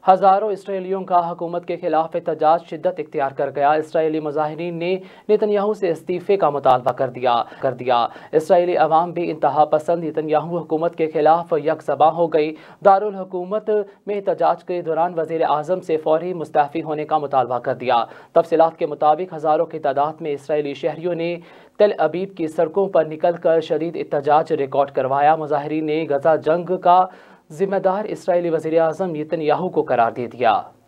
हज़ारों इसराइलियों का हुकूमत के खिलाफ एहतजाज शिद्दत इख्तियार कर गया। इसराइली मुजाहिरीन ने नेतन्याहू से इस्तीफ़े का मुतालबा कर दिया। इसराइली अवाम भी इंतहा पसंद नेतन्याहू हुकूमत के खिलाफ यकजबां हो गई। दारुल हुकूमत में एहतजाज के दौरान वज़ीर आज़म से फौरी मुस्तफ़ी होने का मुतालबा कर दिया। तफसीलात के मुताबिक हज़ारों की तादाद में इसराइली शहरियों ने तेल अबीब की सड़कों पर निकल कर शदीद एहतजाज रिकॉर्ड करवाया। मुजाहिरीन ने गजा जंग का जिम्मेदार इसराइली वज़ीर आज़म नेतन्याहू को करार दे दिया।